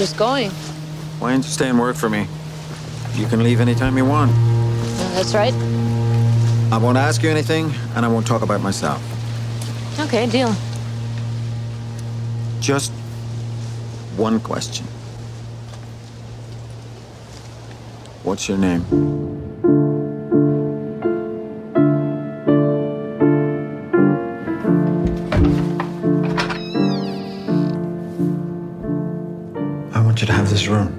just going. Why don't you stay and work for me? You can leave anytime you want. That's right. I won't ask you anything, and I won't talk about myself. Okay, deal. Just one question. What's your name? I want you to have this room.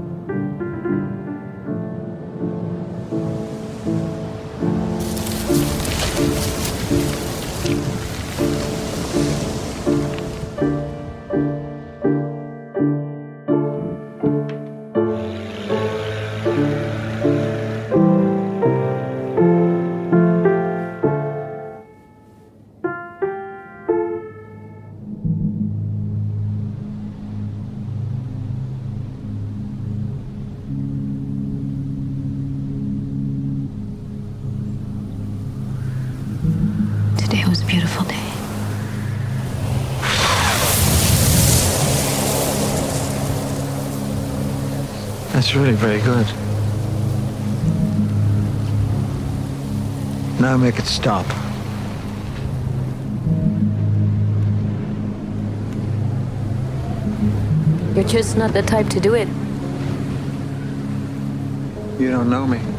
Today was a beautiful day. That's really very good. Now make it stop. You're just not the type to do it. You don't know me.